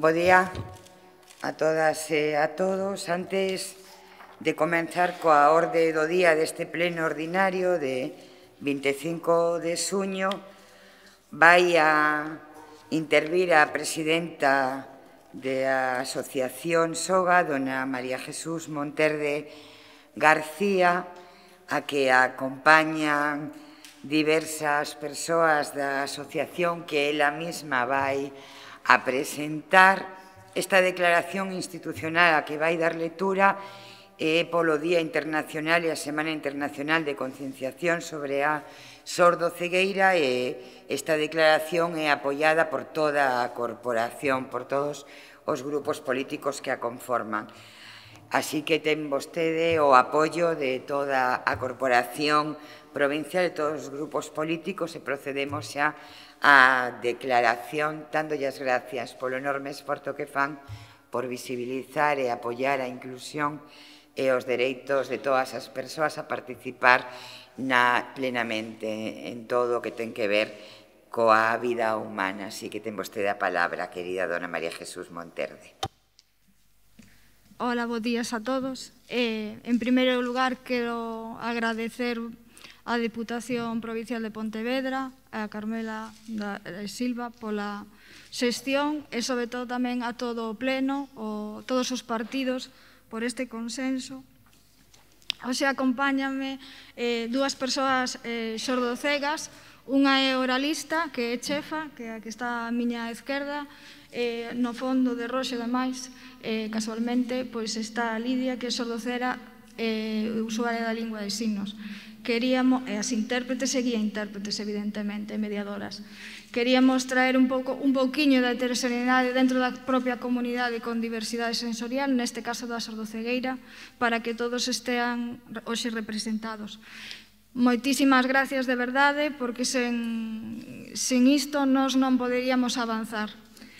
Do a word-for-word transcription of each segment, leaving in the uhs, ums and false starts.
Bo día a todas e a todos. Antes de comenzar coa orde do día deste pleno ordinario de vinte e cinco de xuño, vai a intervir a presidenta da Asociación Soga, dona María Jesús Monterde García, a que acompañan diversas persoas da asociación que ela mesma vai a presentar. Esta declaración institucional a que vai dar lectura é polo Día Internacional e a Semana Internacional de Concienciación sobre a sordocegueira, e esta declaración é apoiada por toda a corporación, por todos os grupos políticos que a conforman. Así que ten vostede o apoio de toda a corporación provincial, de todos os grupos políticos, e procedemos xa á declaración, dándolle as gracias polo enorme esforzo que fan por visibilizar e apoiar a inclusión e os dereitos de todas as persoas a participar na plenamente en todo o que ten que ver coa vida humana. Así que ten vostede a palabra, querida dona María Jesús Monterde. Hola, bos días a todos. Eh, en primeiro lugar, quero agradecer á Deputación Provincial de Pontevedra, a Carmela da Silva, pola xestión e, sobre todo, tamén a todo o pleno, o, todos os partidos, por este consenso. Hoxe acompáñame eh, dúas persoas eh, xordocegas. Unha é oralista, que é chefa, que é a que está a miña esquerda. Eh, no fondo de roxe, ademais, eh, casualmente, pois está Lidia, que é xordocera e eh, usuaria da lingua de signos. Queríamos, e as intérpretes e guía intérpretes, evidentemente, mediadoras. Queríamos traer un pouco un pouquiño da heteroxeneidade dentro da propia comunidade con diversidade sensorial, neste caso da sordocegueira, para que todos estean hoxe representados. Moitísimas gracias de verdade, porque sen, sen isto nós non poderíamos avanzar.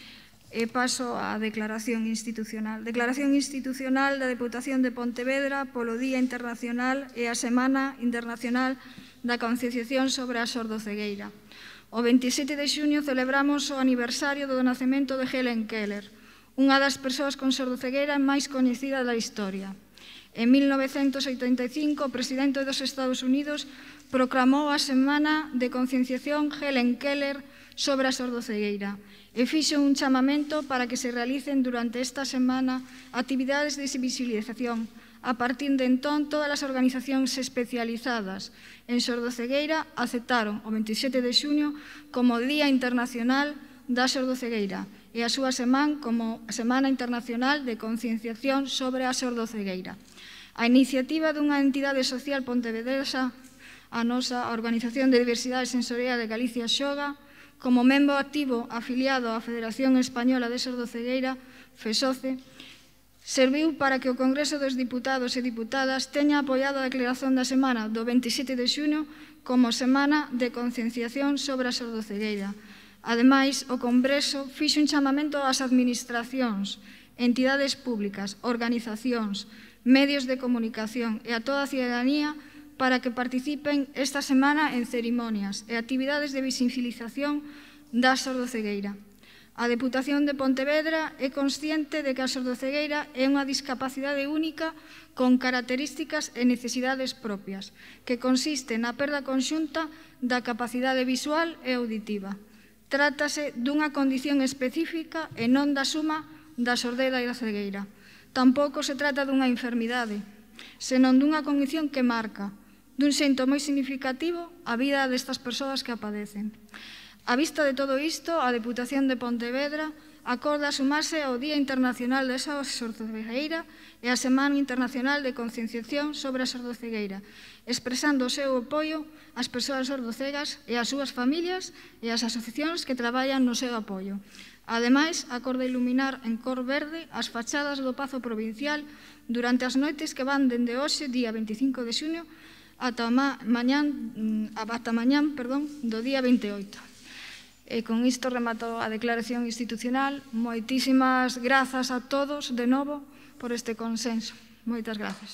E paso á declaración institucional. Declaración institucional da Deputación de Pontevedra polo Día Internacional e a Semana Internacional da Concienciación sobre a sordocegueira. O veintisiete de xuño celebramos o aniversario do nacemento de Helen Keller, unha das persoas con sordocegueira máis coñecida da historia. En mil novecentos oitenta e cinco, o presidente dos Estados Unidos proclamou a Semana de Concienciación Helen Keller sobre a sordocegueira e fixo un chamamento para que se realicen durante esta semana actividades de visibilización. A partir de entón, todas as organizacións especializadas en sordocegueira aceptaron o veintisiete de xuño como Día Internacional da Sordocegueira e a súa semana como Semana Internacional de Concienciación sobre a sordocegueira. A iniciativa dunha entidade social pontevedresa, a nosa Organización de Diversidade Sensorial de Galicia Xoga, como membro activo afiliado á Federación Española de Sordocegueira, FESOCE, serviu para que o Congreso dos Diputados e Diputadas teña apoiado a declaración da semana do veintisiete de xuño como Semana de Concienciación sobre a sordocegueira. Ademais, o Congreso fixo un chamamento ás administracións, entidades públicas, organizacións, medios de comunicación e a toda a cidadanía para que participen esta semana en cerimonias e actividades de visibilización da sordocegueira. A Deputación de Pontevedra é consciente de que a sordocegueira é unha discapacidade única con características e necesidades propias, que consiste na perda conxunta da capacidade visual e auditiva. Trátase dunha condición específica e non da suma da sordera e da cegueira. Tampouco se trata dunha enfermidade, senón dunha condición que marca, dun xeito moi significativo, a vida destas persoas que a padecen. A vista de todo isto, a Deputación de Pontevedra acorda sumarse ao Día Internacional da Sordocegueira e a Semana Internacional de Concienciación sobre a sordocegueira, expresando o seu apoio ás persoas sordocegas e ás súas familias e ás asociacións que traballan no seu apoio. Ademais, acorda iluminar en cor verde as fachadas do Pazo Provincial durante as noites que van dende hoxe, día veinticinco de xuño, ata mañán, ata mañán, perdón, do día veinte e oito. E con isto remato a declaración institucional. Moitísimas grazas a todos, de novo, por este consenso. Moitas grazas.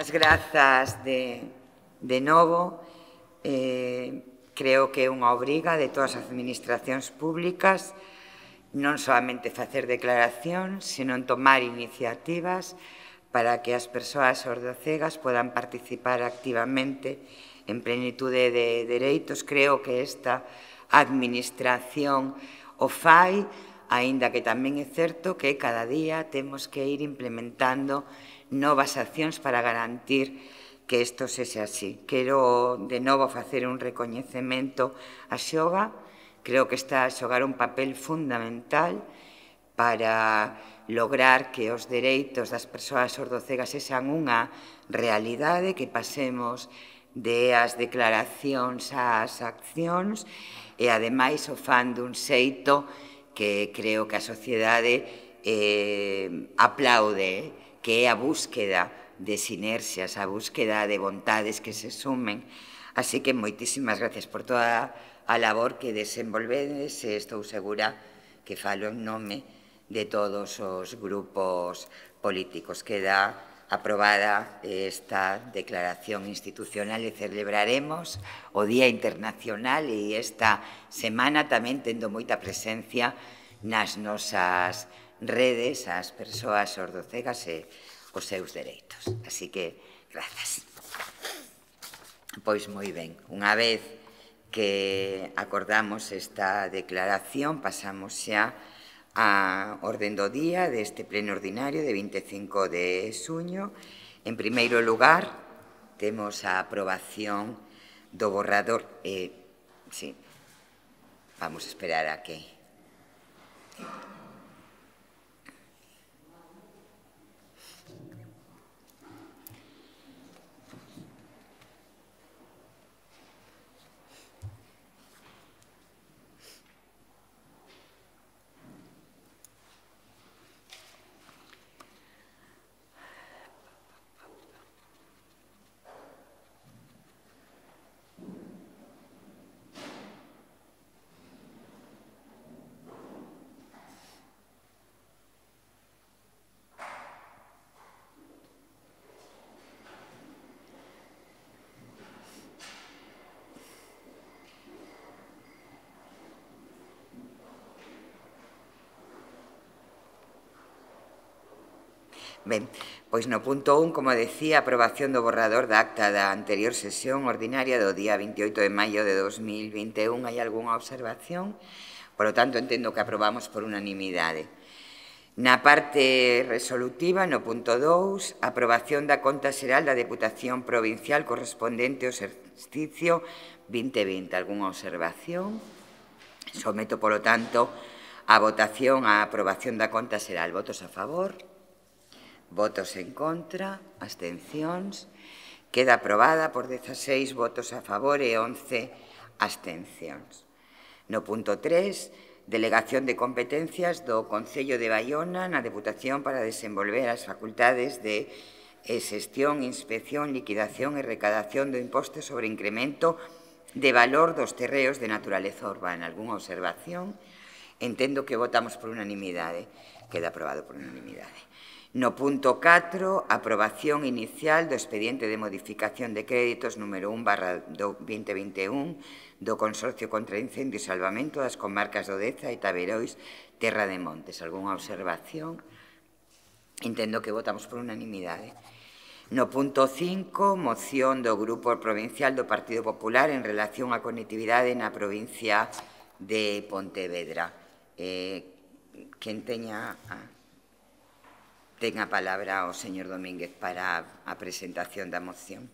As grazas de, de novo. Eh, creo que é unha obriga de todas as administracións públicas non solamente facer declaracións, senón tomar iniciativas para que as persoas sordocegas podan participar activamente en plenitude de dereitos. Creo que esta administración o fai, aínda que tamén é certo que cada día temos que ir implementando novas accións para garantir que isto sexa así. Quero de novo facer un recoñecemento a Xoga. Creo que está a xogar un papel fundamental para lograr que os dereitos das persoas sordocegas sexan unha realidade, que pasemos de as declaracións ás accións e, ademais, o fan dun xeito que creo que a sociedade eh, aplaude, que é a búsqueda de sinerxias, a búsqueda de vontades que se sumen. Así que moitísimas gracias por toda a labor que desenvolvedes e estou segura que falo en nome de todos os grupos políticos. Queda aprobada esta declaración institucional e celebraremos o Día Internacional e esta semana tamén tendo moita presencia nas nosas redes as persoas sordocegas e os seus dereitos. Así que, grazas. Pois moi ben, unha vez que acordamos esta declaración, pasamos xa a orden do día deste pleno ordinario de vinte e cinco de xuño. En primeiro lugar, temos a aprobación do borrador. Eh, sí, vamos a esperar a que... Ben, pois no punto un, como decía, aprobación do borrador da acta da anterior sesión ordinaria do día vinte e oito de maio de dos mil vinte e un. Hai algunha observación? Por lo tanto, entendo que aprobamos por unanimidade. Na parte resolutiva, no punto dous, aprobación da conta xeral da Deputación Provincial correspondente ao exercicio vinte vinte. Algunha observación? Someto, polo tanto, a votación a aprobación da conta xeral. Votos a favor? Votos en contra, abstencións. Queda aprobada por dezaseis votos a favor e once abstencións. No punto tres, delegación de competencias do Concello de Baiona na Deputación para desenvolver as facultades de xestión, inspección, liquidación e recadación do imposto sobre incremento de valor dos terreos de naturaleza urbana. Algunha observación? Entendo que votamos por unanimidade. Queda aprobado por unanimidade. No punto catro, aprobación inicial do expediente de modificación de créditos número un barra vinte vinte e un do Consorcio contra Incendio e Salvamento das comarcas do Deza e Taberois, Terra de Montes. Algunha observación? Entendo que votamos por unanimidade. No punto cinco, moción do Grupo Provincial do Partido Popular en relación á conectividade na provincia de Pontevedra. Eh, quen teña... Ah, ten a palabra o señor Domínguez para a presentación da moción.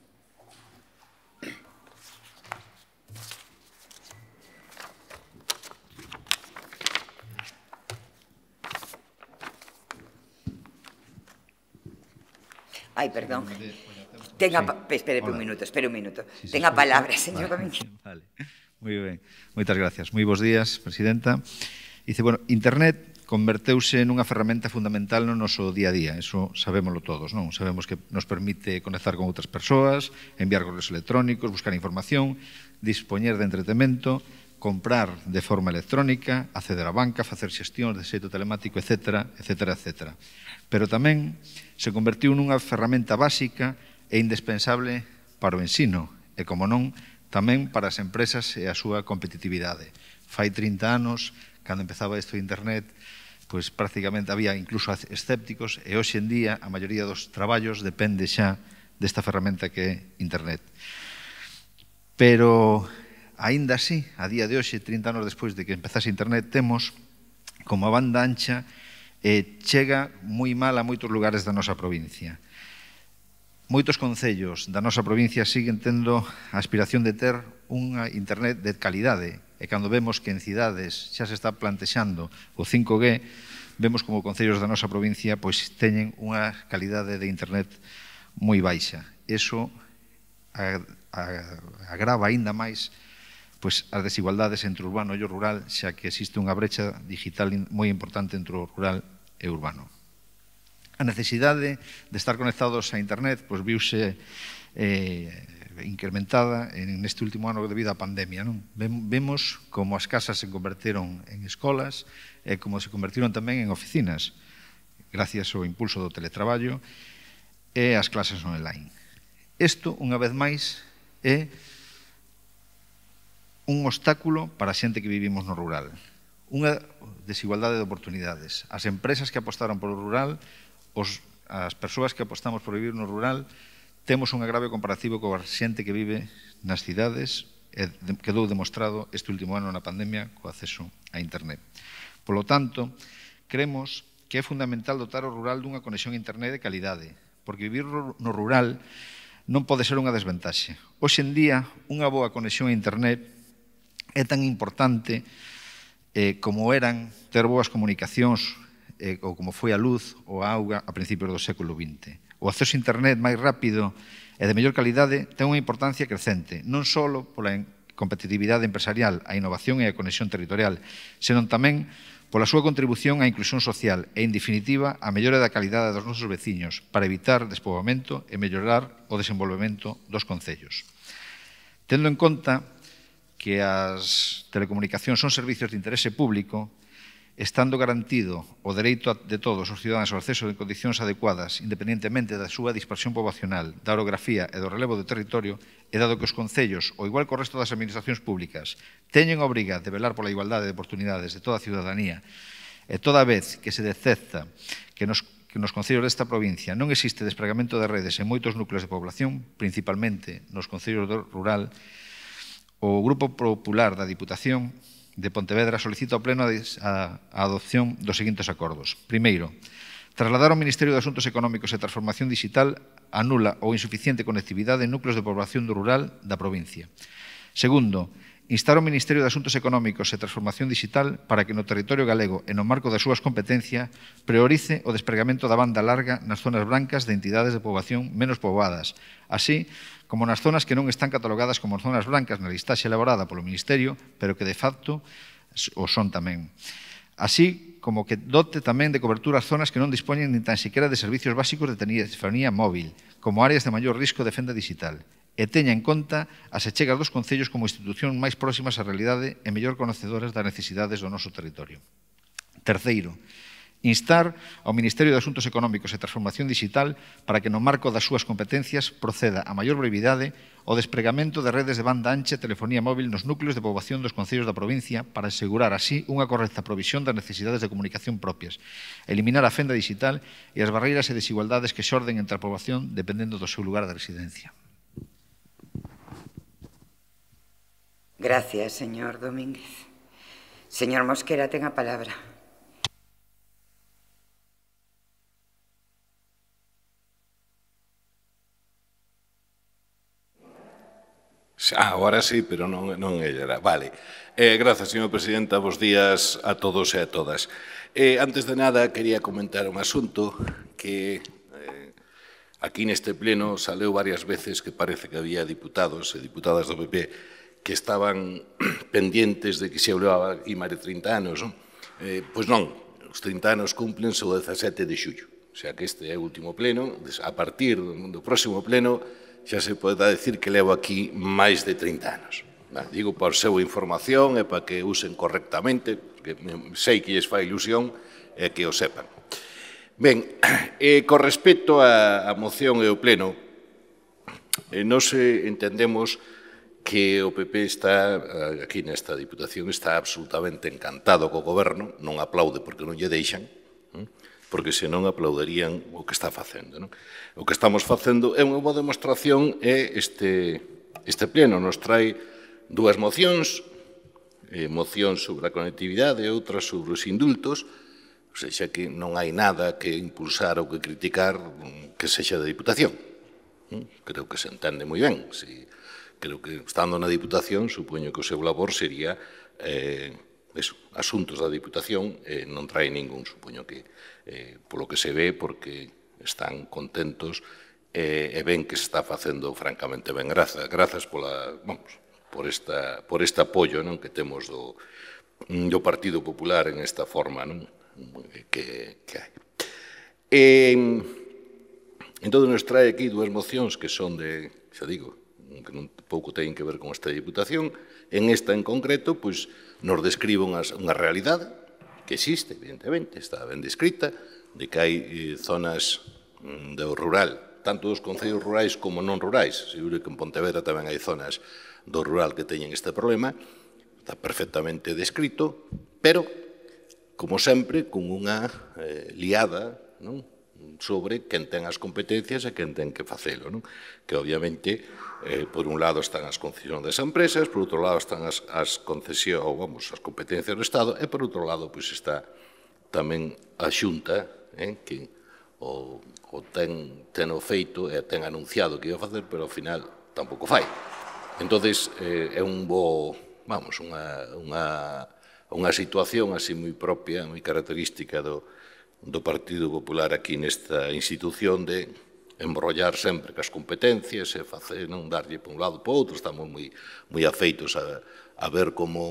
Ai, perdón. Ten a... Espere un minuto, espere un minuto. Ten a palabra, señor Domínguez. Vale, moi ben. Moitas gracias. Moi bons días, presidenta. Dice, bueno, Internet converteuse nunha ferramenta fundamental no noso día a día. Eso sabémoslo todos, non? Sabemos que nos permite conectar con outras persoas, enviar correos electrónicos, buscar información, dispoñer de entretemento, comprar de forma electrónica, acceder á banca, facer xestións de xeito telemático, etcétera, etcétera, etcétera. Pero tamén se convertiu nunha ferramenta básica é indispensable para o ensino e, como non, tamén para as empresas e a súa competitividade. Fai trinta anos, cando empezaba isto de internet, pois prácticamente había incluso escépticos e hoxe en día a maioría dos traballos depende xa desta ferramenta que é internet. Pero, aínda así, a día de hoxe, trinta anos despois de que empezase internet, temos como a banda ancha e chega moi mal a moitos lugares da nosa provincia. Moitos concellos da nosa provincia siguen tendo a aspiración de ter unha internet de calidade e cando vemos que en cidades xa se está plantexando o cinco G, vemos como concellos da nosa provincia pois teñen unha calidade de internet moi baixa. Eso agrava aínda máis pois as desigualdades entre o urbano e o rural, xa que existe unha brecha digital moi importante entre o rural e o urbano. A necesidade de estar conectados a internet pois viuse eh, incrementada neste último ano debido á pandemia. Non? Vemos como as casas se converteron en escolas e como se convertiron tamén en oficinas, gracias ao impulso do teletraballo e as clases online. Isto, unha vez máis, é un obstáculo para a xente que vivimos no rural. Unha desigualdade de oportunidades. As empresas que apostaron polo rural, os, as persoas que apostamos por vivir no rural, temos un agravio comparativo coa xente que vive nas cidades e quedou demostrado este último ano na pandemia co acceso a internet. Polo tanto, creemos que é fundamental dotar o rural dunha conexión a internet de calidade, porque vivir no rural non pode ser unha desventaxe. Hoxe en día, unha boa conexión a internet é tan importante eh, como eran ter boas comunicacións eh, ou como foi a luz ou a auga a principios do século vinte. O acceso a internet máis rápido e de mellor calidade ten unha importancia crecente, non só pola competitividade empresarial, a innovación e a conexión territorial, senón tamén pola súa contribución á inclusión social e, en definitiva, a mellora da calidade dos nosos veciños para evitar despoboamento e mellorar o desenvolvemento dos concellos. Tendo en conta que as telecomunicacións son servicios de interese público, estando garantido o dereito de todos os ciudadanos ao acceso en condicións adecuadas, independentemente da súa dispersión poboacional, da orografía e do relevo do territorio, e dado que os concellos, ao igual que o resto das administracións públicas, teñen a obriga de velar pola igualdade de oportunidades de toda a ciudadanía, e toda vez que se detecta que nos, que nos concellos desta provincia non existe despregamento de redes en moitos núcleos de población, principalmente nos concellos do rural, o Grupo Popular da Diputación de Pontevedra solicita ao Pleno a adopción dos seguintes acordos. Primeiro, trasladar ao Ministerio de Asuntos Económicos e Transformación Digital a nula ou insuficiente conectividade en núcleos de población do rural da provincia. Segundo, instar ao Ministerio de Asuntos Económicos e Transformación Digital para que no territorio galego e no marco das súas competencias priorice o despregamento da banda larga nas zonas brancas de entidades de poboación menos poboadas, así como nas zonas que non están catalogadas como zonas brancas na listaxe elaborada polo Ministerio, pero que de facto o son tamén. Así como que dote tamén de cobertura as zonas que non dispoñen nin tan siquiera de servicios básicos de telefonía móvil, como áreas de maior risco de fenda digital, e teña en conta as achegas dos concellos como institución máis próximas á realidade e mellor conocedoras das necesidades do noso territorio. Terceiro, instar ao Ministerio de Asuntos Económicos e Transformación Digital para que no marco das súas competencias proceda a maior brevidade o despregamento de redes de banda ancha e telefonía móvil nos núcleos de poboación dos concellos da provincia para asegurar así unha correcta provisión das necesidades de comunicación propias, eliminar a fenda digital e as barreiras e desigualdades que xorden entre a poboación dependendo do seu lugar de residencia. Gracias, señor Domínguez. Señor Mosquera, ten a palabra. Ah, agora sí, pero non, non era. Vale. Eh, grazas, señor Presidenta. Bos días a todos e a todas. Eh, antes de nada, quería comentar un asunto que eh, aquí neste pleno saleu varias veces que parece que había diputados e diputadas do P P que estaban pendientes de que se hablaba aquí máis de trinta anos. Non? Eh, pois non, os trinta anos cumplense o dezasete de xullo. O sea que este é o último pleno. A partir do próximo pleno xa se pode decir que levo aquí máis de trinta anos. Digo por súa información e para que usen correctamente, porque sei que lles fai ilusión e que o sepan. Ben, eh, con respecto á moción e ao pleno, eh, nos eh, entendemos que o P P está, aquí nesta Diputación, está absolutamente encantado co goberno, non aplaude porque non lle deixan, porque senón aplaudirían o que está facendo. Non? O que estamos facendo é unha boa demostración e este, este pleno nos trae dúas mocións, eh, mocións sobre a conectividade e outras sobre os indultos, ou seja que non hai nada que impulsar ou que criticar que sexa da Diputación. Creo que se entende moi ben. Si, creo que estando na Diputación, supoño que o seu labor sería eh, eso, asuntos da Diputación, eh, non trae ningún, supoño que eh, polo que se ve, porque están contentos eh, e ven que se está facendo francamente ben. Grazas, grazas pola, vamos, por, esta, por este apoio non, que temos do, do Partido Popular en esta forma non, que, que hai. E, entón, nos trae aquí dúas mocións que son de, xa digo, que non pouco teñen que ver con esta Diputación. En esta en concreto, pois, nos describe unha, unha realidade que existe, evidentemente, está ben descrita, de que hai eh, zonas do rural, tanto dos concellos rurais como non rurais. Seguro que en Pontevedra tamén hai zonas do rural que teñen este problema, está perfectamente descrito, pero, como sempre, con unha eh, liada, non? Sobre quen ten as competencias e quen ten que facelo, non? Que obviamente, eh, por un lado están as concesións das empresas, por outro lado están as, as concesións, ou vamos, as competencias do Estado, e por outro lado, pois está tamén a Xunta, eh, que o, o ten, ten o feito e ten anunciado que ia facer, pero ao final tampouco fai. Entonces, eh, é un bo, vamos, unha, unha, unha situación así moi propia, moi característica do do Partido Popular aquí nesta institución de embrollar sempre cas competencias e facer, non darlle por un lado para outro. Estamos moi, moi afeitos a, a ver como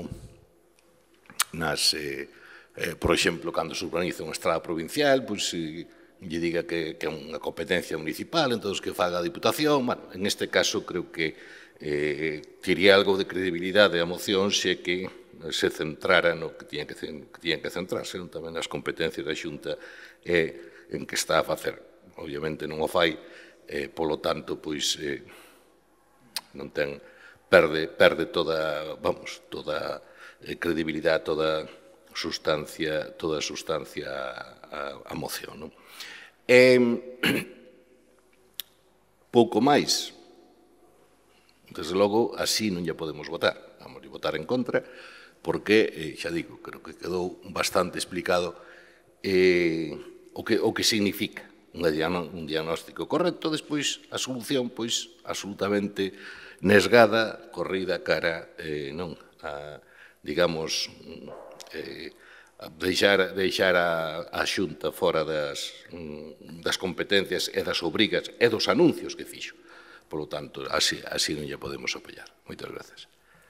nas, eh, eh, por exemplo, cando se urbaniza unha estrada provincial, pois eh, lle diga que, que é unha competencia municipal, entón que faga a Diputación. Bueno, en este caso creo que eh, tiría algo de credibilidade a moción se que se centrara no que tiñan que, que, tiñan que centrarse, non? Tamén nas competencias da Xunta e en que está a facer. Obviamente non o fai, eh, polo tanto, pois, eh, non ten, perde, perde toda, vamos, toda eh, credibilidade, toda sustancia, toda sustancia a, a moción, non? E, pouco máis. Desde logo, así non lla podemos votar. Vamos a votar en contra, porque, eh, xa digo, creo que quedou bastante explicado eh, o, que, o que significa un diagnóstico correcto, despois a solución, pois, absolutamente nesgada, corrida cara, eh, non, a, digamos, eh, a deixar, deixar a, a Xunta fora das, das competencias e das obrigas e dos anuncios que fixo. Por lo tanto, así, así non lla podemos apoiar. Moitas grazas.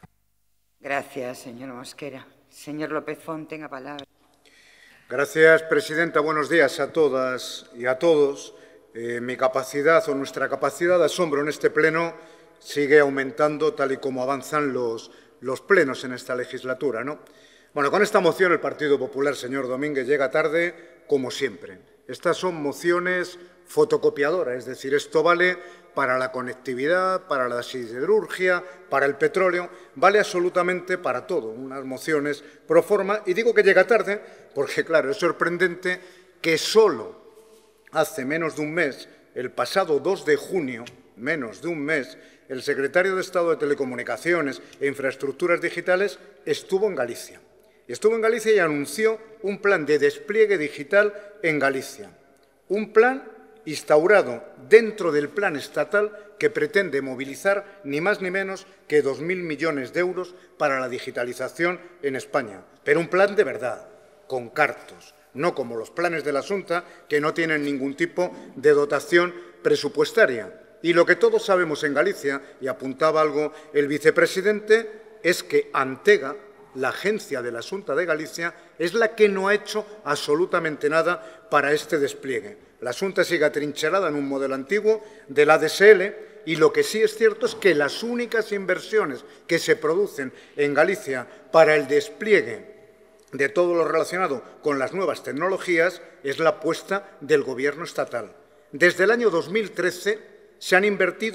Gracias, señor Mosquera. Señor López Font, ten a palabra. Gracias, presidenta. Buenos días a todas y a todos. Eh, mi capacidad o nuestra capacidad de asombro en este pleno sigue aumentando tal y como avanzan los, los plenos en esta legislatura, ¿no? Bueno, con esta moción el Partido Popular, señor Domínguez, llega tarde como siempre. Estas son mociones fotocopiadoras, es decir, esto vale para la conectividad, para la siderurgia, para el petróleo, vale absolutamente para todo, unas mociones pro forma, y digo que llega tarde porque, claro, es sorprendente que solo hace menos de un mes, el pasado dos de junio, menos de un mes, el secretario de Estado de Telecomunicaciones e Infraestructuras Digitales estuvo en Galicia. Estuvo en Galicia y anunció un plan de despliegue digital en Galicia. Un plan instaurado dentro del plan estatal que pretende movilizar ni más ni menos que dos mil millones de euros para la digitalización en España. Pero un plan de verdad, con cartos, no como los planes de la Xunta, que no tienen ningún tipo de dotación presupuestaria. Y lo que todos sabemos en Galicia, y apuntaba algo el vicepresidente, es que Antega, la agencia de la Xunta de Galicia, es la que no ha hecho absolutamente nada para este despliegue. La Xunta sigue atrincherada en un modelo antiguo del A D S L y lo que sí es cierto es que las únicas inversiones que se producen en Galicia para el despliegue de todo lo relacionado con las nuevas tecnologías es la apuesta del Gobierno estatal. Desde el año dos mil trece se han invertido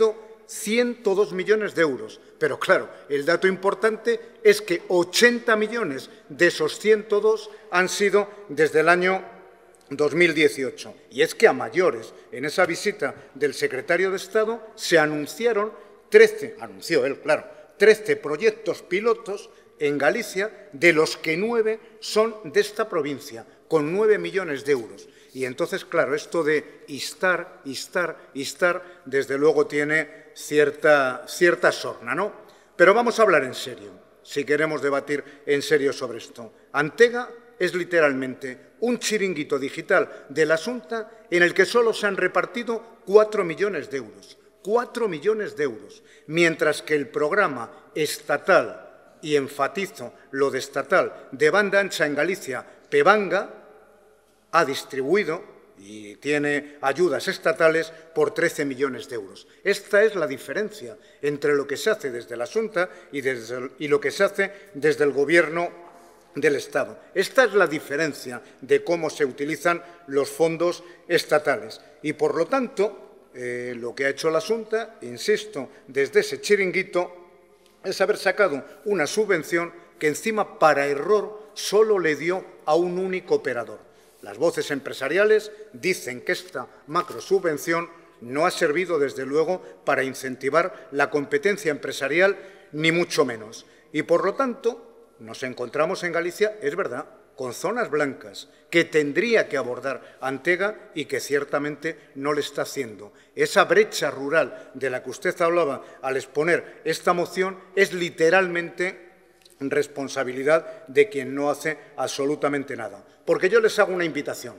ciento dos millones de euros. Pero claro, el dato importante es que ochenta millones de esos ciento dos han sido desde el año dos mil dieciocho. Y es que a mayores, en esa visita del secretario de Estado, se anunciaron trece, anunció él, claro, trece proyectos pilotos en Galicia, de los que nueve son de esta provincia, con nueve millones de euros. Y entonces, claro, esto de instar, instar, instar, desde luego tiene cierta, cierta sorna, ¿no? Pero vamos a hablar en serio, si queremos debatir en serio sobre esto. Antega es literalmente un chiringuito digital de la Xunta en el que solo se han repartido cuatro millones de euros. cuatro millones de euros, mientras que el programa estatal, y enfatizo lo de estatal, de banda ancha en Galicia, Pebanga, ha distribuido y tiene ayudas estatales por trece millones de euros. Esta es la diferencia entre lo que se hace desde la Xunta y, desde, y lo que se hace desde el Gobierno del Estado. Esta es la diferencia de cómo se utilizan los fondos estatales. Y, por lo tanto, eh, lo que ha hecho la Xunta, insisto, desde ese chiringuito, es haber sacado una subvención que encima, para error, solo le dio a un único operador. Las voces empresariales dicen que esta macrosubvención no ha servido, desde luego, para incentivar la competencia empresarial, ni mucho menos. Y, por lo tanto, nos encontramos en Galicia, es verdad, con zonas blancas que tendría que abordar Antega y que ciertamente no le está haciendo. Esa brecha rural de la que usted hablaba al exponer esta moción es literalmente responsabilidad de quien no hace absolutamente nada. Porque yo les hago una invitación.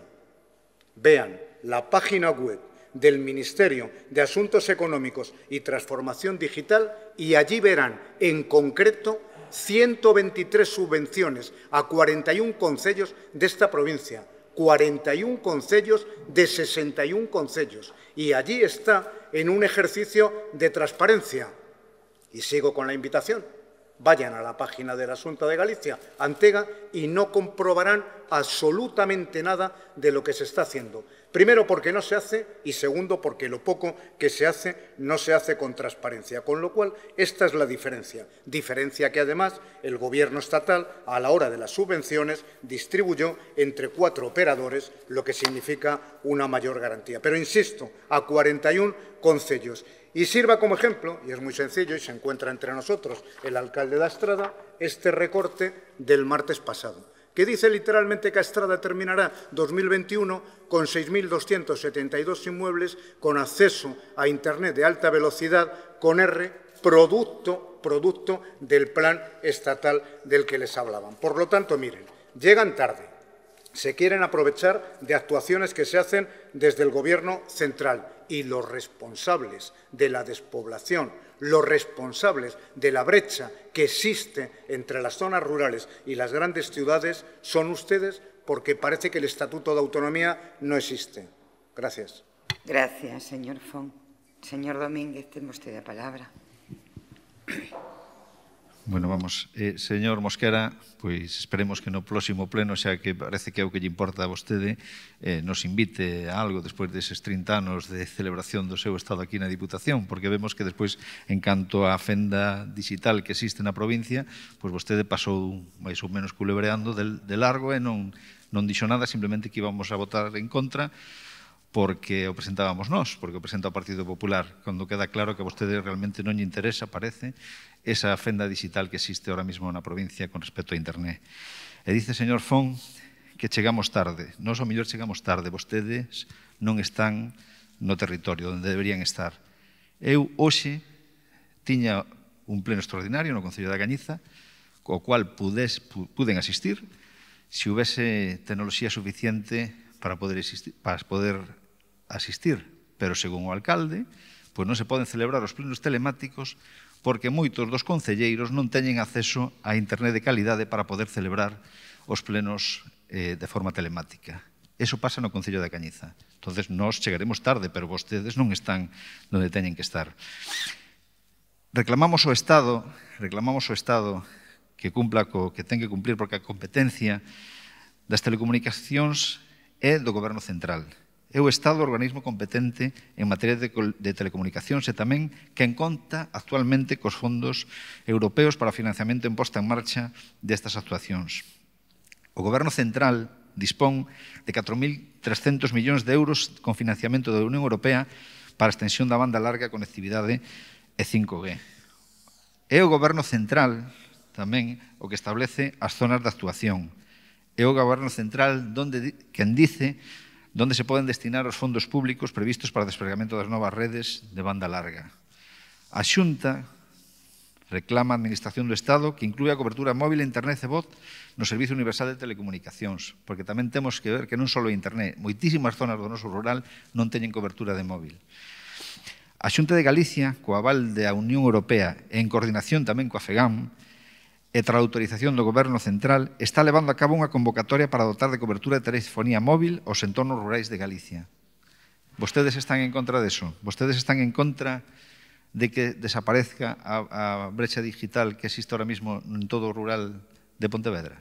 Vean la página web del Ministerio de Asuntos Económicos y Transformación Digital y allí verán en concreto ciento veintitrés subvenciones a cuarenta y un concellos de esta provincia, cuarenta y un concellos de sesenta y un concellos. Y allí está en un ejercicio de transparencia. Y sigo con la invitación. Vayan a la página de la Xunta de Galicia, Antega, y no comprobarán absolutamente nada de lo que se está haciendo. Primero, porque no se hace, y segundo, porque lo poco que se hace no se hace con transparencia. Con lo cual, esta es la diferencia. Diferencia que, además, el Gobierno estatal, a la hora de las subvenciones, distribuyó entre cuatro operadores, lo que significa una mayor garantía. Pero, insisto, a cuarenta y un concellos. Y sirva como ejemplo, y es muy sencillo, y se encuentra entre nosotros el alcalde de Astrada, este recorte del martes pasado, que dice literalmente que Astrada terminará dos mil veintiuno con seis mil doscientos setenta y dos inmuebles con acceso a Internet de alta velocidad con R, producto, producto del plan estatal del que les hablaban. Por lo tanto, miren, llegan tarde, se quieren aprovechar de actuaciones que se hacen desde el Gobierno central y los responsables de la despoblación, los responsables de la brecha que existe entre las zonas rurales y las grandes ciudades son ustedes, porque parece que el Estatuto de Autonomía no existe. Gracias. Gracias, señor Font. Señor Domínguez, ten vostede a palabra. Bueno, vamos, eh, señor Mosquera, pois esperemos que no próximo pleno, xa que parece que é o que lle importa a vostede, eh, nos invite a algo despois deses trinta anos de celebración do seu estado aquí na Diputación, porque vemos que despois, en canto á fenda digital que existe na provincia, pois vostede pasou máis ou menos culebreando de, de largo e non, non dixo nada, simplemente que íbamos a votar en contra, porque o presentábamos nós, porque o presenta o Partido Popular, cando queda claro que a vostede realmente non lle interesa, parece, esa fenda digital que existe ahora mismo na provincia con respecto a Internet. E dice, señor Font, que chegamos tarde. Nós, ao mellor, chegamos tarde. Vostedes non están no territorio onde deberían estar. Eu, hoxe, tiña un pleno extraordinario no Concello da Cañiza, co cual pudes, puden asistir, se houvese tecnoloxía suficiente para poder, existir, para poder asistir, pero según o alcalde, pois non se poden celebrar os plenos telemáticos porque moitos dos concelleiros non teñen acceso a internet de calidade para poder celebrar os plenos eh, de forma telemática. Eso pasa no Concello da Cañiza. Entonces, nós chegaremos tarde, pero vostedes non están onde teñen que estar. Reclamamos ao Estado, reclamamos ao Estado que cumpla co que ten que cumplir, porque a competencia das telecomunicacións é do Goberno Central. é o Estado o organismo competente en materia de, de telecomunicacións e tamén quen conta actualmente cos fondos europeos para o financiamento en posta en marcha destas actuacións. O Goberno Central dispón de catro mil trescentos millóns de euros con financiamento da Unión Europea para a extensión da banda larga, conectividade e cinco G. É o Goberno Central tamén o que establece as zonas de actuación. É o Goberno Central donde, quen dice onde se poden destinar os fondos públicos previstos para o desplegamento das novas redes de banda larga. A Xunta reclama a Administración do Estado que inclúe a cobertura móvil e internet e voz no Servizo Universal de Telecomunicacións, porque tamén temos que ver que non só o internet, moitísimas zonas do noso rural non teñen cobertura de móvil. A Xunta de Galicia, co aval da Unión Europea e en coordinación tamén coa FEGAM, e tras a autorización do Goberno Central, está levando a cabo unha convocatoria para dotar de cobertura de telefonía móvil aos entornos rurais de Galicia. Vostedes están en contra deso? Vostedes están en contra de que desaparezca a, a brecha digital que existe ahora mismo en todo o rural de Pontevedra?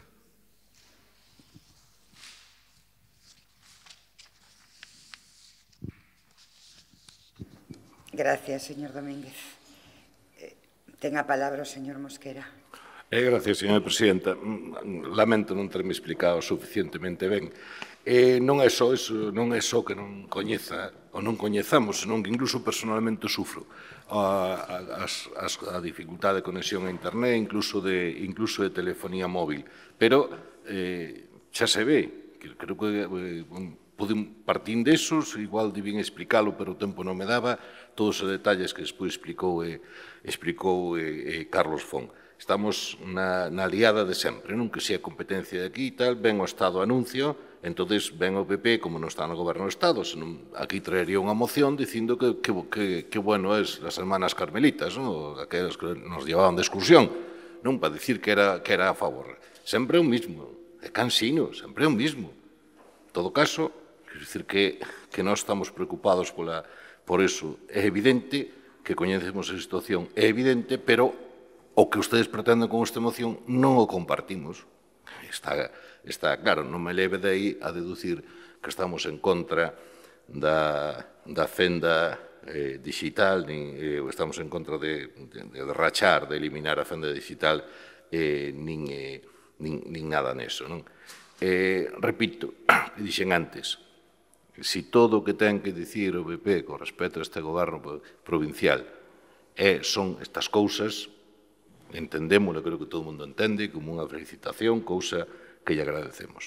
Gracias, señor Domínguez. Eh, ten a palabra o señor Mosquera. Eh, gracias, señora presidenta. Lamento non terme explicado suficientemente ben. Eh, non é só eso, non é só que non coñeza ou non coñezamos, senón que incluso personalmente sufro a, a, a, a dificultade de conexión a internet, incluso de, incluso de telefonía móvil. Pero eh, xa se ve, que creo que eh, podem partir desos, igual debín explicalo, pero o tempo non me daba, todos os detalles que despois explicou, eh, explicou eh, eh, Carlos Fon. Estamos na, na liada de sempre, non? Que se a competencia de aquí e tal, ven o Estado anuncio, entonces ven o P P, como non está no goberno do Estado, senón aquí traería unha moción dicindo que, que, que, que bueno es las hermanas carmelitas, non? Aquelas que nos llevaban de excursión, non? Para dicir que era, que era a favor. Sempre é o mismo, é cansino, sempre é o mismo. En todo caso, quero dicir que, que nós estamos preocupados pola, por eso. É evidente que coñecemos a situación, é evidente, pero o que ustedes pretenden con esta moción non o compartimos. Está, está claro, non me leve de aí a deducir que estamos en contra da, da fenda eh, digital, nin eh, estamos en contra de, de, de rachar, de eliminar a fenda digital, eh, nin, eh, nin, nin nada neso. Non? Eh, repito, que dixen antes, si todo o que ten que dicir o P P con respecto a este goberno provincial eh, son estas cousas, entendémoslo, creo que todo o mundo entende, como unha felicitación, cousa que lle agradecemos.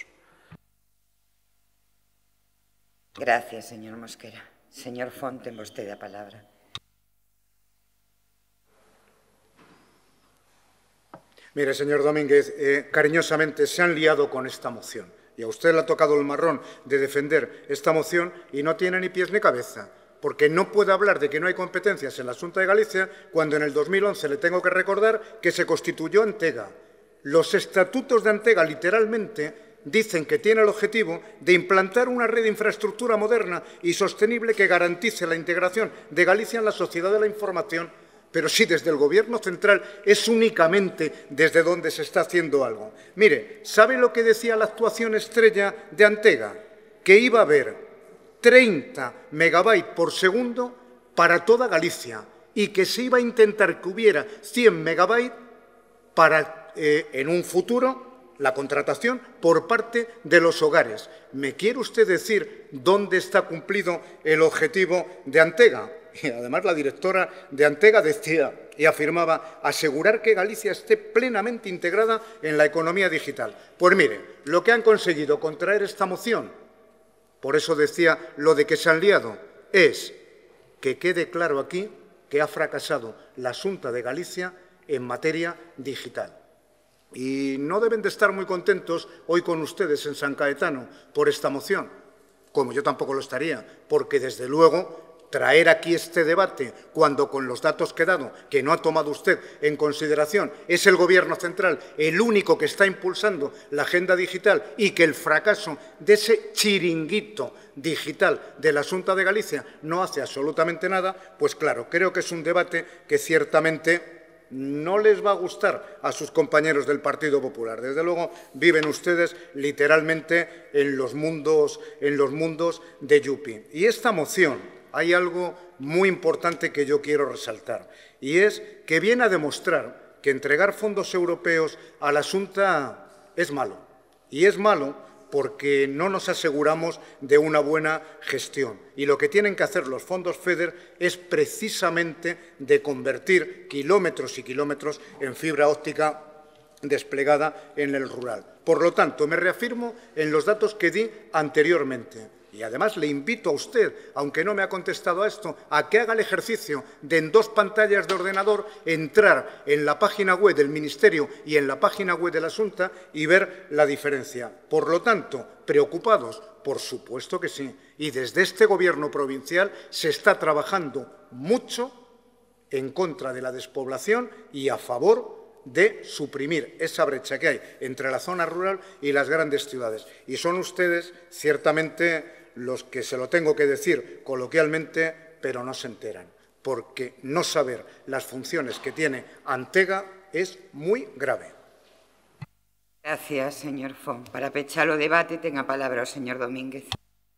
Gracias, señor Mosquera. Señor Font, ten vostede a palabra. Mire, señor Domínguez, eh, cariñosamente se han liado con esta moción. Y a usted le ha tocado el marrón de defender esta moción y no tiene ni pies ni cabeza. Porque no puede hablar de que no hay competencias en la Xunta de Galicia cuando en el dos mil once le tengo que recordar que se constituyó Antega. Los estatutos de Antega literalmente dicen que tiene el objetivo de implantar una red de infraestructura moderna y sostenible que garantice la integración de Galicia en la sociedad de la información. Pero sí, desde el Gobierno central es únicamente desde donde se está haciendo algo. Mire, ¿sabe lo que decía la actuación estrella de Antega? Que iba a haber treinta megabytes por segundo para toda Galicia y que se iba a intentar que hubiera cien megabytes para, eh, en un futuro, la contratación por parte de los hogares. ¿Me quiere usted decir dónde está cumplido el objetivo de Antega? Y además la directora de Antega decía y afirmaba asegurar que Galicia esté plenamente integrada en la economía digital. Pues mire, lo que han conseguido con traer esta moción, por eso decía lo de que se han liado, es que quede claro aquí que ha fracasado la Xunta de Galicia en materia digital. Y no deben de estar muy contentos hoy con ustedes en San Caetano por esta moción, como yo tampoco lo estaría, porque desde luego traer aquí este debate cuando con los datos que he dado, que no ha tomado usted en consideración, es el Gobierno central el único que está impulsando la agenda digital y que el fracaso de ese chiringuito digital de la Xunta de Galicia no hace absolutamente nada, pues claro, creo que es un debate que ciertamente no les va a gustar a sus compañeros del Partido Popular. Desde luego, viven ustedes literalmente en los mundos, en los mundos de Yupi. Y esta moción, hay algo muy importante que yo quiero resaltar, y es que viene a demostrar que entregar fondos europeos a la Xunta es malo. Y es malo porque no nos aseguramos de una buena gestión. Y lo que tienen que hacer los fondos FEDER es precisamente de convertir kilómetros y kilómetros en fibra óptica desplegada en el rural. Por lo tanto, me reafirmo en los datos que di anteriormente. Y además le invito a usted, aunque no me ha contestado a esto, a que haga el ejercicio de en dos pantallas de ordenador entrar en la página web del Ministerio y en la página web de la Xunta y ver la diferencia. Por lo tanto, ¿preocupados? Por supuesto que sí. Y desde este Gobierno provincial se está trabajando mucho en contra de la despoblación y a favor de suprimir esa brecha que hay entre la zona rural y las grandes ciudades. Y son ustedes, ciertamente, los que se lo tengo que decir coloquialmente, pero no se enteran, porque no saber las funciones que tiene Antega es muy grave. Gracias, señor Font. Para pechar o debate, ten a palabra o señor Domínguez.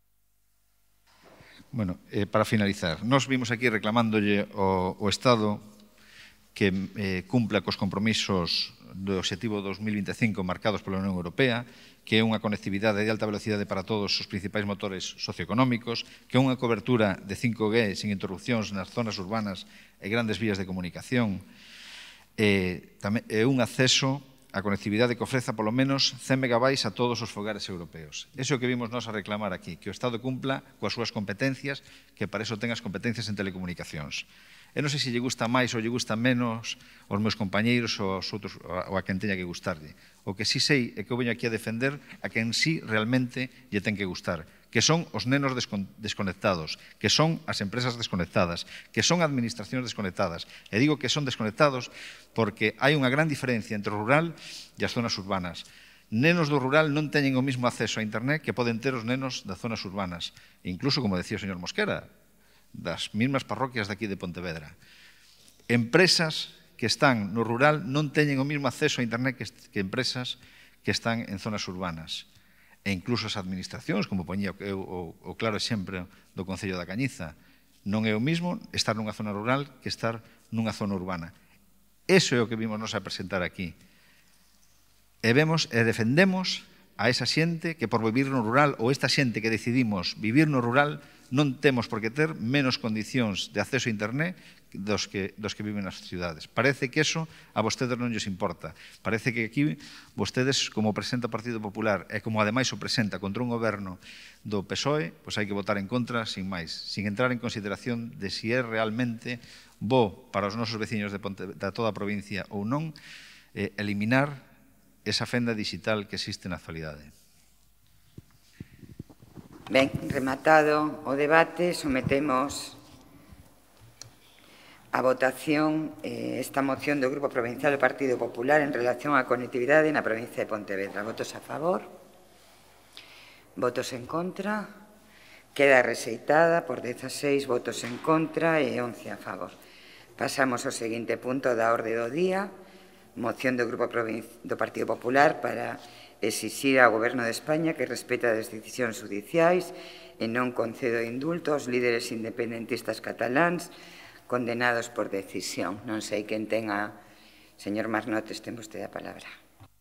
Bueno, eh, para finalizar, nos vimos aquí reclamándolle ao, ao Estado que eh, cumpla cos compromisos do Obxectivo dos mil vinte e cinco marcados pola Unión Europea, que é unha conectividade de alta velocidade para todos os principais motores socioeconómicos, que é unha cobertura de cinco G sin interrupcións nas zonas urbanas e grandes vías de comunicación, e tamén é un acceso a conectividade que ofreza polo menos cen megabytes a todos os fogares europeos. Eso é o que vimos nós a reclamar aquí, que o Estado cumpla coas súas competencias, que para iso ten as competencias en telecomunicacións. Eu non sei se lle gusta máis ou lle gusta menos aos meus compañeiros ou, aos outros, ou a quen teña que gustarlle. O que sí sei é que eu veño aquí a defender a quen sí realmente lle ten que gustar, que son os nenos desconectados, que son as empresas desconectadas, que son administracións desconectadas. E digo que son desconectados porque hai unha gran diferencia entre o rural e as zonas urbanas. Nenos do rural non teñen o mismo acceso a internet que poden ter os nenos das zonas urbanas. Incluso, como decía o señor Mosquera, das mismas parroquias de aquí de Pontevedra. Empresas que están no rural non teñen o mesmo acceso a internet que, que empresas que están en zonas urbanas. E incluso as administracións, como poñía eu, o, o claro exemplo do Concello da Cañiza, non é o mesmo estar nunha zona rural que estar nunha zona urbana. Eso é o que vimos nos a presentar aquí. E vemos e defendemos a esa xente que por vivir no rural ou esta xente que decidimos vivir no rural non temos por que ter menos condicións de acceso a internet dos que, dos que viven nas cidades. Parece que eso a vostedes non lles importa. Parece que aquí vostedes, como presenta o Partido Popular e como ademais o presenta contra un goberno do P S O E, pois hai que votar en contra sin máis, sin entrar en consideración de si é realmente bo para os nosos veciños de, Ponte, de toda a provincia ou non eh, eliminar esa fenda digital que existe na actualidade. Ben, rematado o debate, sometemos a votación eh, esta moción do Grupo Provincial do Partido Popular en relación á conectividade na provincia de Pontevedra. Votos a favor? Votos en contra? Queda rexeitada por dezaseis votos en contra e once a favor. Pasamos ao seguinte punto da orde do día, moción do Grupo do Partido Popular para exixir ao Goberno de España que respete as decisións judiciais e non concedo indulto aos líderes independentistas cataláns condenados por decisión. Non sei quen tenga... Señor Marnotes, ten vostede a palabra.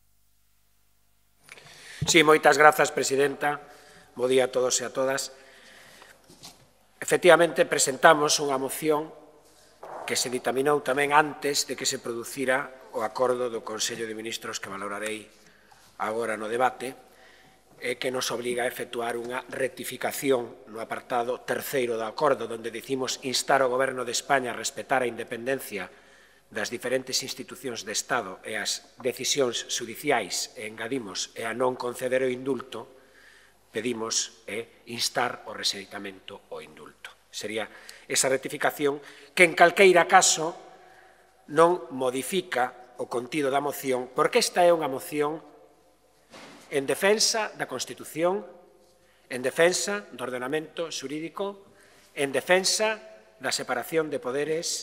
Sí, moitas grazas, presidenta. Bo día a todos e a todas. Efectivamente, presentamos unha moción que se ditaminou tamén antes de que se producira o acordo do Consello de Ministros que valorarei agora no debate, e que nos obriga a efectuar unha rectificación no apartado terceiro do acordo, onde dicimos instar ao Goberno de España a respetar a independencia das diferentes institucións de Estado e as decisións judiciais, e engadimos, e a non conceder o indulto, pedimos e instar o rexeitamento o indulto. Sería esa rectificación que, en calqueira caso, non modifica o contido da moción, porque esta é unha moción en defensa da Constitución, en defensa do ordenamento xurídico, en defensa da separación de poderes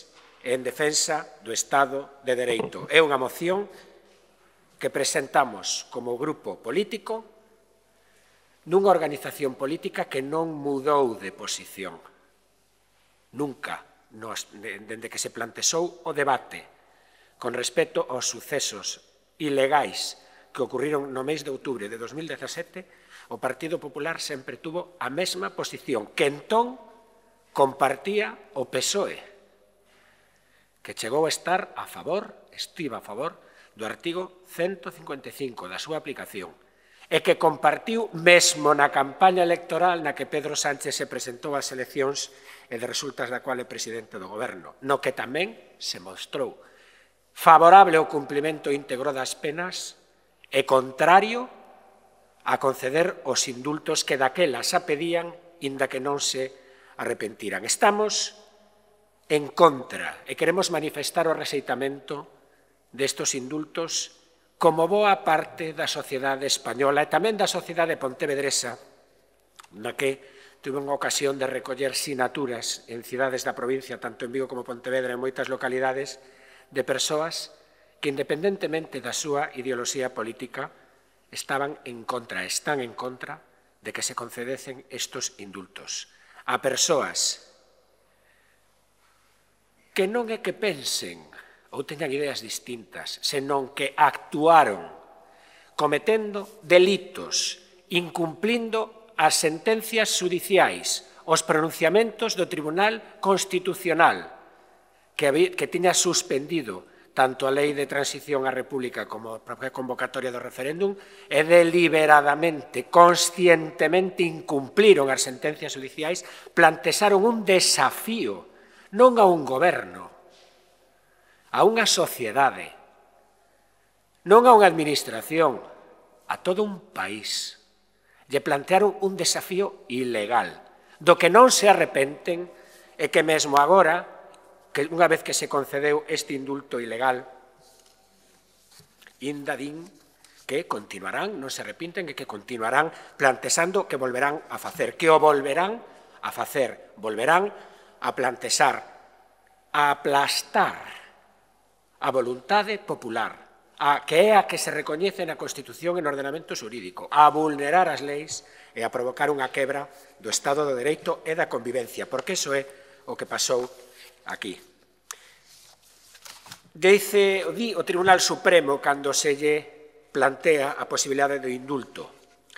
e en defensa do Estado de Dereito. É unha moción que presentamos como grupo político nunha organización política que non mudou de posición. Nunca, dende que se plantexou o debate con respecto aos sucesos ilegais que ocurriron no mes de outubro de dos mil dezasete, o Partido Popular sempre tuvo a mesma posición que entón compartía o P S O E, que chegou a estar a favor, estiva a favor, do artigo ciento cincuenta e cinco da súa aplicación, e que compartiu mesmo na campaña electoral na que Pedro Sánchez se presentou ás eleccións e de resultas da cual é presidente do goberno, no que tamén se mostrou favorable ao cumprimento íntegro das penas e contrario a conceder os indultos que daquela xa pedían, inda que non se arrepentiran. Estamos en contra e queremos manifestar o rexeitamento destos indultos como boa parte da sociedade española e tamén da sociedade pontevedresa, na que tuve unha ocasión de recoller sinaturas en cidades da provincia, tanto en Vigo como Pontevedra, en moitas localidades, de persoas que, independentemente da súa ideoloxía política, estaban en contra, están en contra de que se concedesen estos indultos a persoas que non é que pensen ou teñan ideas distintas, senón que actuaron cometendo delitos, incumplindo as sentencias xudiciais, os pronunciamentos do Tribunal Constitucional, que, que tiña suspendido tanto a Lei de Transición á República como a propia convocatoria do referéndum, e deliberadamente, conscientemente incumpliron as sentencias judiciais, plantexaron un desafío, non a un goberno, a unha sociedade, non a unha administración, a todo un país. Lle plantearon un desafío ilegal, do que non se arrepenten e que mesmo agora, que unha vez que se concedeu este indulto ilegal, inda din que continuarán, non se arrepinten, e que continuarán plantexando que volverán a facer, que o volverán a facer, volverán a plantexar, a aplastar a voluntade popular, a, que é a que se recoñece na Constitución e no ordenamento xurídico, a vulnerar as leis e a provocar unha quebra do Estado do Dereito e da convivencia, porque iso é o que pasou aquí. Dice di o Tribunal Supremo cando se lle plantea a posibilidade do indulto.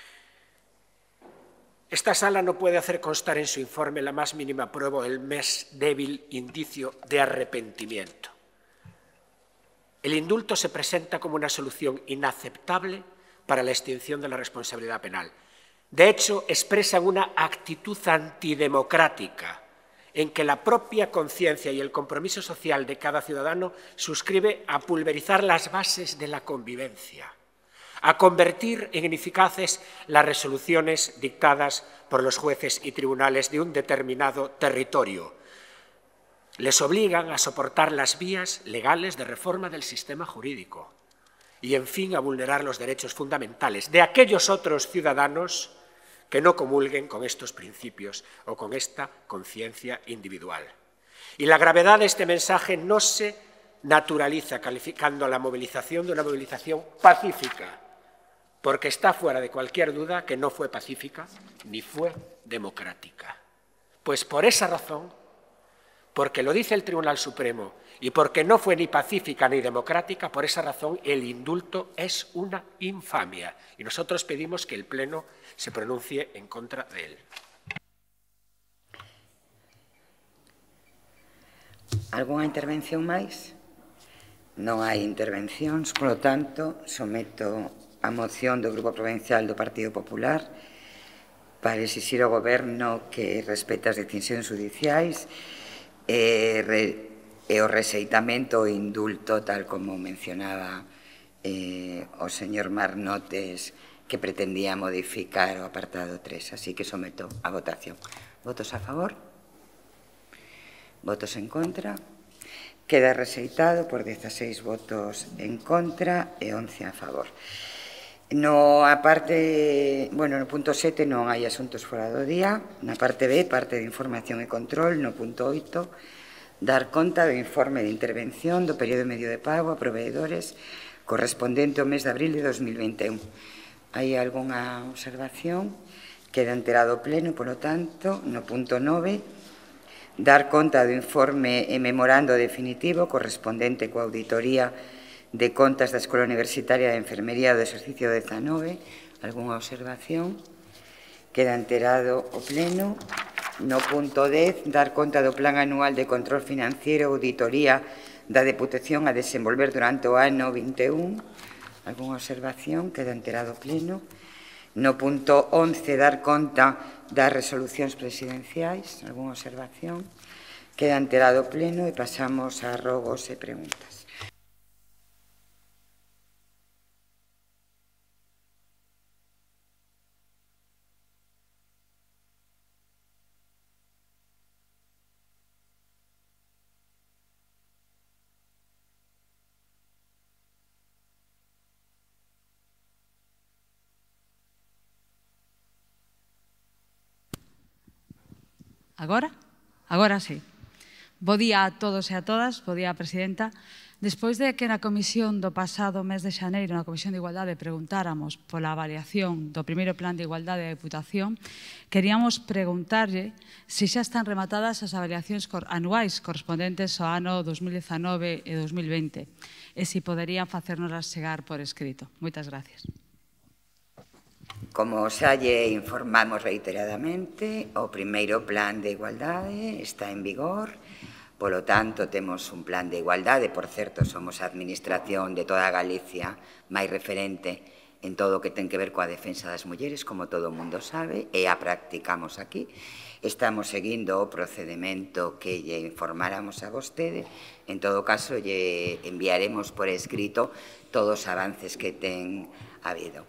Esta sala no puede hacer constar en su informe la más mínima prueba o el más débil indicio de arrepentimiento. El indulto se presenta como una solución inaceptable para la extinción de la responsabilidad penal. De hecho, expresan una actitud antidemocrática en que la propia conciencia y el compromiso social de cada ciudadano suscribe a pulverizar las bases de la convivencia, a convertir en ineficaces las resoluciones dictadas por los jueces y tribunales de un determinado territorio. Les obligan a soportar las vías legales de reforma del sistema jurídico y, en fin, a vulnerar los derechos fundamentales de aquellos otros ciudadanos que no comulguen con estos principios o con esta conciencia individual. Y la gravedad de este mensaje no se naturaliza calificando a la movilización de una movilización pacífica, porque está fuera de cualquier duda que no fue pacífica ni fue democrática. Pues por esa razón, porque lo dice el Tribunal Supremo y porque no fue ni pacífica ni democrática, por esa razón el indulto es una infamia. Y nosotros pedimos que el Pleno se pronuncie en contra de él. Alguna intervención máis? Non hai intervencións, polo tanto, someto a moción do Grupo Provincial do Partido Popular para exixir ao Goberno que respete as decisións judiciais e, re, e o rexeitamento o indulto, tal como mencionaba eh, o señor Marnotes, que pretendía modificar o apartado tres. Así que someto a votación. Votos a favor? Votos en contra? Queda rexeitado por dieciséis votos en contra e once a favor. No a parte, bueno, no punto sete non hai asuntos fora do día. Na parte B, parte de información e control, no punto oito, dar conta do informe de intervención do período medio de pago a proveedores correspondente ao mes de abril de dos mil vinte e un. Hai algunha observación? Queda enterado o pleno, polo tanto, no punto nove, dar conta do informe e memorando definitivo correspondente coa auditoría de contas da Escola Universitaria de Enfermería do exercicio dezanove. Algunha observación? Queda enterado o pleno. No punto dez, dar conta do Plan Anual de Control Financiero e Auditoría da Deputación a desenvolver durante o ano vinte e un. Algunha observación? Queda enterado o pleno. No punto once, dar conta das resolucións presidenciais. Algunha observación? Queda enterado o pleno e pasamos a rogos e preguntas. Agora? Agora sí. Bo día a todos e a todas, bo día a Presidenta. Despois de que na comisión do pasado mes de xaneiro, na Comisión de Igualdade, preguntáramos pola avaliación do primeiro plan de igualdade da Deputación, queríamos preguntarlle se xa están rematadas as avaliacións anuais correspondentes ao ano dos mil dezanove e dos mil vinte e se poderían facérnoslas chegar por escrito. Moitas gracias. Como xa lle informamos reiteradamente, o primeiro plan de igualdade está en vigor, polo tanto, temos un plan de igualdade, por certo, somos a administración de toda Galicia máis referente en todo o que ten que ver coa defensa das mulleres, como todo o mundo sabe, e a practicamos aquí. Estamos seguindo o procedimento que lle informáramos a vostede. En todo caso, lle enviaremos por escrito todos os avances que ten habido.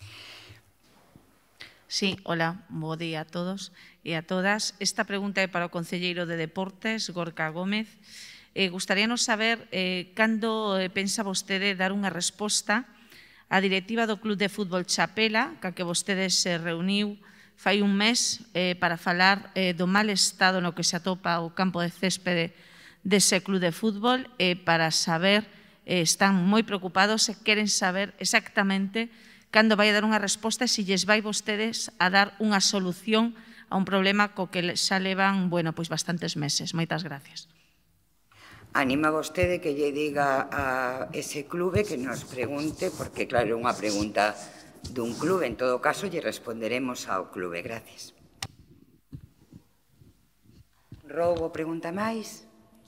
Sí, hola, bo día a todos e a todas. Esta pregunta é para o concelleiro de Deportes, Gorka Gómez. Eh, gustaríanos saber eh, cando eh, pensa vostede dar unha resposta á directiva do Club de Fútbol Chapela, ca que vostede se reuniu fai un mes eh, para falar eh, do mal estado no que se atopa o campo de céspede dese club de fútbol e eh, para saber, eh, están moi preocupados e queren saber exactamente cando vai a dar unha resposta e se lles vai vostedes a dar unha solución a un problema co que xa levan, bueno, pois bastantes meses. Moitas gracias. Anima vostede que lle diga a ese clube que nos pregunte, porque claro, é unha pregunta dun clube, en todo caso lle responderemos ao clube. Gracias. Rogo, pregunta máis?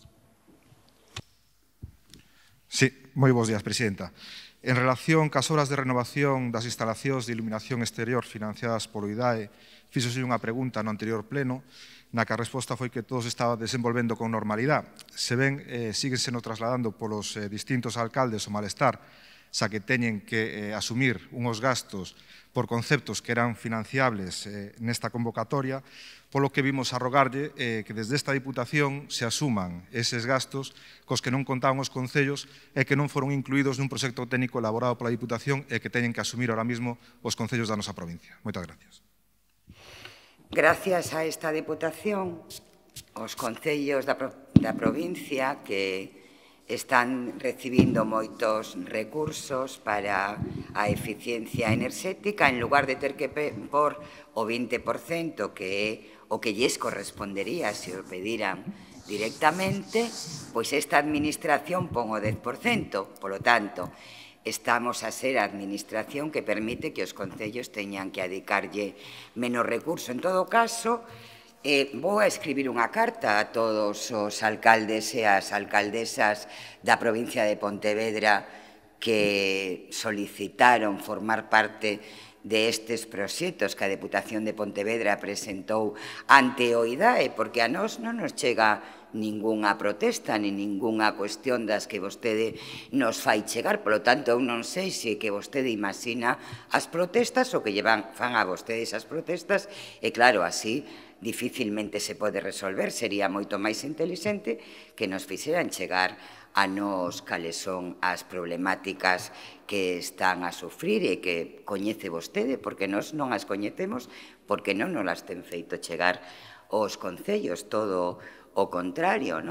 Sí, moi bons días, Presidenta. En relación cas obras de renovación das instalacións de iluminación exterior financiadas polo I D A E, fíxose unha pregunta no anterior pleno, na que a resposta foi que todo se estaba desenvolvendo con normalidade. Se ben, eh, síguense no trasladando polos eh, distintos alcaldes o malestar, xa que teñen que eh, asumir unhos gastos por conceptos que eran financiables eh, nesta convocatoria, polo que vimos a rogarlle eh, que desde esta Diputación se asuman eses gastos cos que non contaban os concellos e que non foron incluídos nun proxecto técnico elaborado pola Diputación e que teñen que asumir ahora mismo os concellos da nosa provincia. Moitas gracias. Gracias a esta Deputación, os concellos da, da provincia que están recibindo moitos recursos para a eficiencia enerxética, en lugar de ter que por o vinte por cento, que é o que lles correspondería se o pediran directamente, pois esta administración pon o dez por cento. Polo tanto, estamos a ser a administración que permite que os concellos teñan que adicarlle menos recurso. En todo caso, Eh, vou a escribir unha carta a todos os alcaldes e as alcaldesas da provincia de Pontevedra que solicitaron formar parte de estes proxectos que a Deputación de Pontevedra presentou ante o I D A E, porque a nós non nos chega ningunha protesta ni ningunha cuestión das que vostede nos fai chegar. Por lo tanto, eu non sei se que vostede imagina as protestas ou que llevan, fan a vostedes as protestas, e claro, así dificilmente se pode resolver. Sería moito máis intelixente que nos fixeran chegar a nos cales son as problemáticas que están a sufrir e que coñece vostede, porque nós non as coñecemos, porque non nos las ten feito chegar os concellos, todo o contrario, non?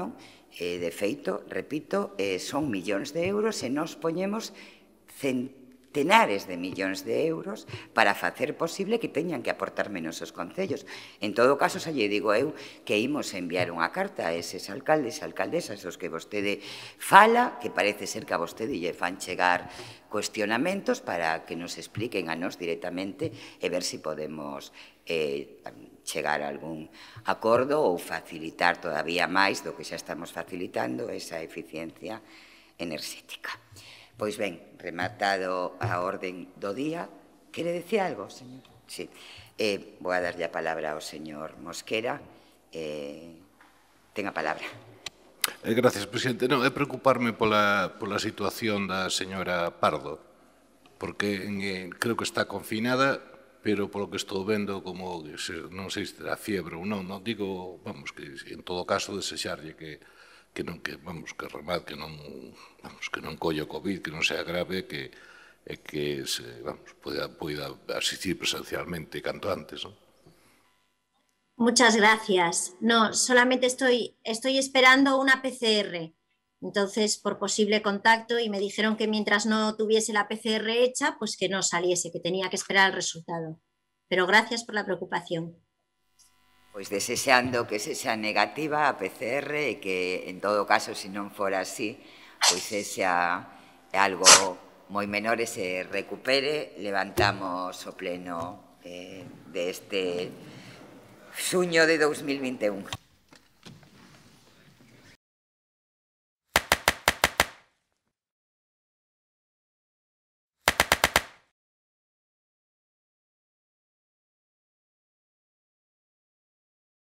E, de feito, repito, son millóns de euros e nos poñemos centenares de millóns de euros para facer posible que teñan que aportar menos os concellos. En todo caso, xa lle digo eu que imos enviar unha carta a eses alcaldes e alcaldesas os que vostede fala, que parece ser que a vostede lle fan chegar cuestionamentos para que nos expliquen a nos directamente e ver se podemos eh, chegar a algún acordo ou facilitar todavía máis do que xa estamos facilitando esa eficiencia enerxética. Pois ben, rematado a orden do día, quere decir algo, señor? Sí. Eh, vou a darlle a palabra ao señor Mosquera. Eh, ten a palabra. Eh, gracias, presidente. Non, é preocuparme pola, pola situación da señora Pardo, porque eh, creo que está confinada, pero polo que estou vendo, como se, non sei se terá fiebre ou non, non digo, vamos, que en todo caso desexarlle que, que non, que, vamos, que remate, que non, vamos, que non colla o COVID, que non sea grave, que, e que se, vamos, poida, poida asistir presencialmente canto antes, non? Muchas gracias. No, solamente estoy, estoy esperando una P C R. Entonces, por posible contacto, y me dijeron que mientras no tuviese la P C R hecha, pues que no saliese, que tenía que esperar el resultado. Pero gracias por la preocupación. Pois desexando que se xa negativa a P C R e que, en todo caso, se non fora así, pois xa algo moi menor e se recupere, levantamos o pleno eh, deste xuño de dous mil vinte e un.